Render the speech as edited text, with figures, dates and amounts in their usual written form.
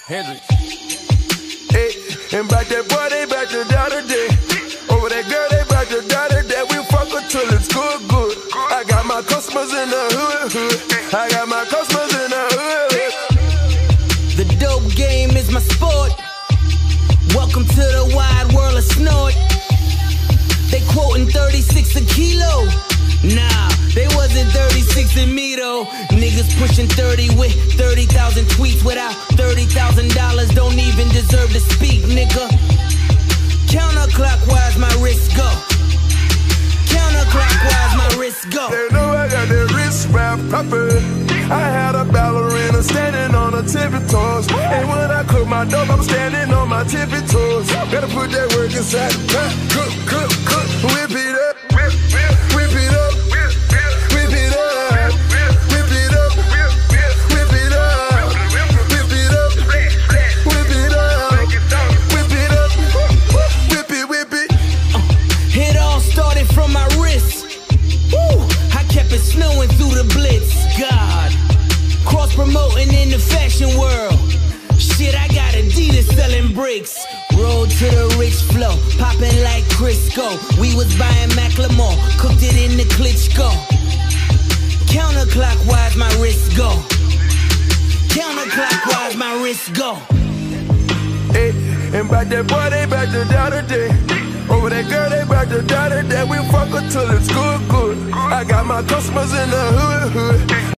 Hendrix. Hey, and back that boy, they back to the other day. Over that girl, they back to the other day. We fuck her till it's good. I got my customers in the hood. I got my customers in the hood. The dope game is my sport. Welcome to the wide world of snort. They quoting 36 a kilo. Nah, they wasn't 36 in me though. Niggas pushing 30 with 30,000 tweets without $30,000. Don't even deserve to speak, nigga. Counterclockwise, my wrist go. Counterclockwise, my wrist go. They know I got that wrist wrap proper. I had a ballerina standing on her tippy toes. And when I cook my dope, I'm standing on my tippy toes. Better put that work inside the pot. Cook, whip it up. Whip it up. Whip it up. Whip it up. Whip it up. Whip it up. Whip it up. Whip it up. Whip it. It all started from my wrist. Woo! I kept it snowing through the blitz. God, cross promoting in the fashion world. Shit, I got Adidas selling bricks. Road to the rich flow, popping like Crisco. We was buying Macklemore, cooked it in the Klitschko. Counterclockwise, my wrist go. Counterclockwise, my wrist go. Hey, and back that boy, they back to the other day. Over that girl, they back to the other day. We fuck her till it's good. I got my customers in the hood.